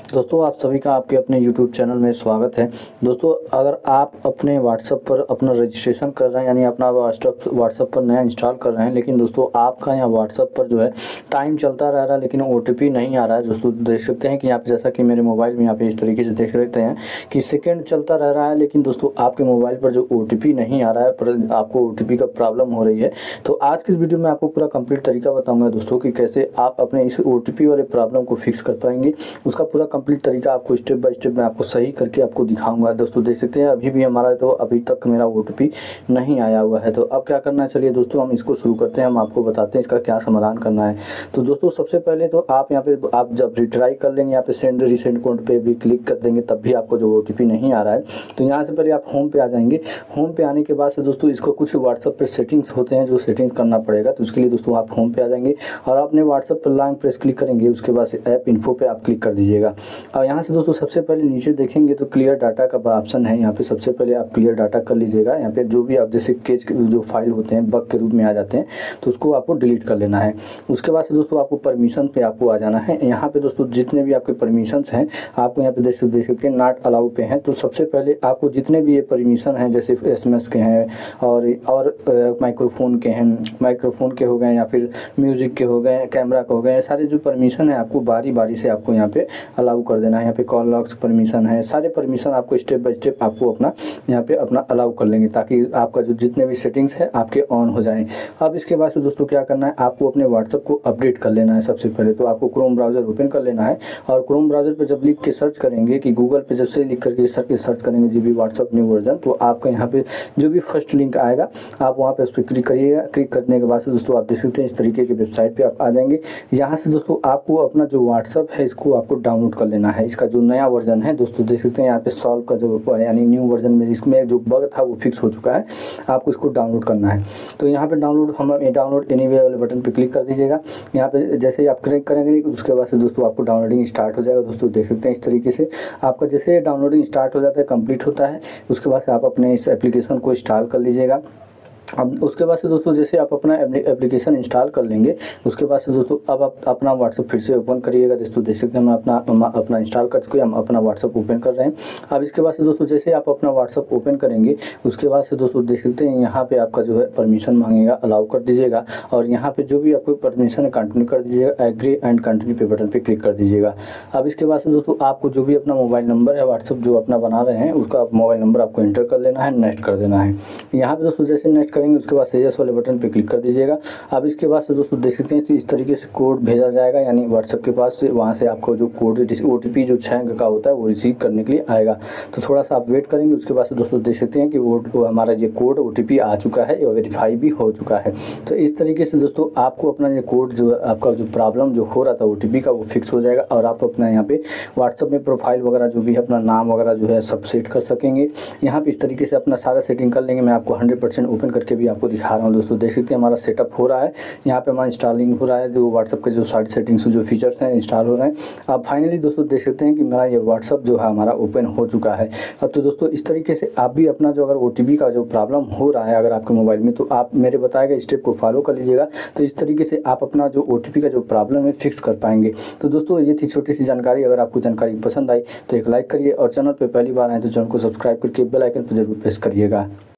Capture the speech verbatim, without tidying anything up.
दोस्तों आप सभी का आपके अपने यूट्यूब चैनल में स्वागत है। दोस्तों अगर आप अपने व्हाट्सएप पर अपना रजिस्ट्रेशन कर रहे हैं यानी अपना व्हाट्सएप व्हाट्सएप पर नया इंस्टॉल कर रहे हैं, लेकिन दोस्तों आपका यहाँ व्हाट्सएप पर जो है टाइम चलता रह रहा है लेकिन ओ टी पी नहीं आ रहा है। दोस्तों देख सकते हैं कि यहाँ पे जैसा कि मेरे मोबाइल में यहाँ पे इस तरीके से देख सकते हैं कि सेकेंड चलता रह रहा है, लेकिन दोस्तों आपके मोबाइल पर जो ओ टी पी नहीं आ रहा है, पर आपको ओ टी पी का प्रॉब्लम हो रही है। तो आज की इस वीडियो में आपको पूरा कंप्लीट तरीका बताऊँगा दोस्तों कि कैसे आप अपने इस ओ टी पी वाले प्रॉब्लम को फिक्स कर पाएंगे। उसका पूरा कंप्लीट तरीका आपको स्टेप बाय स्टेप मैं आपको सही करके आपको दिखाऊंगा। दोस्तों देख सकते हैं अभी भी हमारा तो अभी तक मेरा ओ टी पी नहीं आया हुआ है। तो अब क्या करना है, चलिए दोस्तों हम इसको शुरू करते हैं। हम आपको बताते हैं इसका क्या समाधान करना है। तो दोस्तों सबसे पहले तो आप यहाँ पे आप जब रिट्राई कर लेंगे, यहाँ पे सेंड रिसेंड कोड पे भी क्लिक कर देंगे, तब भी आपको जो ओ टी पी नहीं आ रहा है तो यहाँ से पहले आप होम पे आ जाएंगे। होम पे आने के बाद से दोस्तों इसको कुछ व्हाट्सएप पे सेटिंग्स होते हैं जो सेटिंग करना पड़ेगा। तो उसके लिए दोस्तों आप होम पे आ जाएंगे और अपने व्हाट्सएप पर लॉन्ग प्रेस क्लिक करेंगे। उसके बाद से ऐप इन्फो पे आप क्लिक कर दीजिएगा। और यहाँ से दोस्तों सबसे पहले नीचे देखेंगे तो क्लियर डाटा का ऑप्शन है। यहाँ पे सबसे पहले आप क्लियर डाटा कर लीजिएगा। यहाँ पे जो भी आप जैसे केज जो फाइल होते हैं बग के रूप में आ जाते हैं तो उसको आपको डिलीट कर लेना है। उसके बाद से दोस्तों आपको परमिशन पे आपको आ जाना है। यहाँ पे दोस्तों जितने भी आपके परमिशंस हैं आपको यहाँ पे देख देख सकते हैं नॉट अलाउ पे हैं। तो सबसे पहले आपको जितने भी ये परमिशन हैं जैसे एस एम एस के हैं और और माइक्रोफोन के हैं, माइक्रोफोन के हो गए या फिर म्यूजिक के हो गए, कैमरा के हो गए, सारे जो परमिशन है आपको बारी बारी से आपको यहाँ पे अलाउ कर देना है। यहाँ पे कॉल लॉग्स परमिशन है, सारे परमिशन आपको स्टेप बाय स्टेप आपको अपना यहाँ पे अपना अलाउ कर लेंगे ताकि आपका जो जितने भी सेटिंग्स है आपके ऑन हो जाएं। अब इसके बाद से दोस्तों क्या करना है, आपको अपने व्हाट्सएप को अपडेट कर लेना है। सबसे पहले तो आपको क्रोम ब्राउज़र ओपन कर लेना है और क्रोम ब्राउज़र पे जब लिख के सर्च करेंगे कि गूगल पे जब से लिख करके सर्च सर्च करेंगे G B WhatsApp new version, तो आपका यहाँ पे जो भी फर्स्ट लिंक आएगा आप वहाँ पे उस पर क्लिक करिएगा। क्लिक करने के बाद से दोस्तों आप देख सकते हैं इस तरीके की वेबसाइट पे आप आ जाएंगे। यहाँ से दोस्तों आपको अपना जो व्हाट्सएप है इसको आपको डाउनलोड कर लेना है। इसका जो नया वर्जन है दोस्तों देख सकते हैं यहाँ पे सॉल्व का जो यानी न्यू वर्जन में इसमें जो बग था वो फिक्स हो चुका है। आपको इसको डाउनलोड करना है। तो यहाँ पे डाउनलोड हम डाउनलोड एनीवे वाले बटन पे क्लिक कर दीजिएगा। यहाँ पे जैसे ही आप क्लिक करेंगे उसके बाद से दोस्तों आपको डाउनलोडिंग स्टार्ट हो जाएगा। दोस्तों देख सकते हैं इस तरीके से आपका जैसे डाउनलोडिंग स्टार्ट हो जाता है, कंप्लीट होता है, उसके बाद से आप अपने इस एप्लीकेशन को इंस्टॉल कर लीजिएगा। अब उसके बाद से दोस्तों जैसे आप अपना एप्लीकेशन इंस्टॉल कर लेंगे उसके बाद से दोस्तों अब आप अपना व्हाट्सएप फिर से ओपन करिएगा। दोस्तों देख सकते हैं हम अपना अपना इंस्टॉल कर चुके हैं, हम अपना व्हाट्सएप ओपन कर रहे हैं। अब इसके बाद से दोस्तों जैसे आप अपना व्हाट्सएप ओपन करेंगे उसके बाद से दोस्तों देख सकते हैं यहाँ पे आपका जो है परमिशन मांगेगा, अलाउ कर दीजिएगा और यहाँ पे जो भी आपको परमिशन है कंटिन्यू कर दीजिएगा। एग्री एंड कंटिन्यू पे बटन पे क्लिक कर दीजिएगा। अब इसके बाद से दोस्तों आपको जो भी अपना मोबाइल नंबर है व्हाट्सएप जो अपना बना रहे हैं उसका मोबाइल नंबर आपको एंटर कर लेना है, नेक्स्ट कर देना है। यहाँ पे दोस्तों जैसे नेक्स्ट करेंगे उसके बाद से यस वाले बटन पे क्लिक कर दीजिएगा। अब इसके बाद से दोस्तों देख सकते हैं कि इस तरीके से कोड भेजा जाएगा यानी व्हाट्सएप के पास से, वहाँ से आपको जो कोड ओ टी पी जो छः अंक का होता है वो रिसीव करने के लिए आएगा। तो थोड़ा सा आप वेट करेंगे। उसके बाद से दोस्तों देख सकते हैं कि वो, वो हमारा ये कोड ओ टी पी आ चुका है और वेरीफाई भी हो चुका है। तो इस तरीके से दोस्तों आपको अपना ये कोड जो आपका जो प्रॉब्लम जो हो रहा था ओ टी पी का वो फिक्स हो जाएगा और आप अपना यहाँ पे व्हाट्सएप में प्रोफाइल वगैरह जो भी है अपना नाम वगैरह जो है सब सेट कर सकेंगे। यहाँ पे इस तरीके से अपना सारा सेटिंग कर लेंगे। मैं आपको हंड्रेड परसेंट ओपन करके भी आपको दिखा रहा हूँ। दोस्तों देख सकते हैं हमारा सेटअप हो रहा है, यहाँ पे हमारा इंस्टॉलिंग हो रहा है, जो व्हाट्सएप के जो सारी सेटिंग्स जो फीचर्स हैं इंस्टॉल हो रहे हैं। अब फाइनली दोस्तों देख सकते हैं कि मेरा ये व्हाट्सएप जो है हमारा ओपन हो चुका है। अब तो दोस्तों इस तरीके से आप भी अपना जो अगर ओ टी पी का जो प्रॉब्लम हो रहा है अगर आपके मोबाइल में, तो आप मेरे बताए गए स्टेप को फॉलो कर लीजिएगा। तो इस तरीके से आप अपना जो ओ टी पी का जो प्रॉब्लम है फिक्स कर पाएंगे। तो दोस्तों ये थी छोटी सी जानकारी। अगर आपको जानकारी पसंद आई तो एक लाइक करिए और चैनल पर पहली बार आए तो चैनल को सब्सक्राइब करके बेल आइकन पर जरूर प्रेस करिएगा।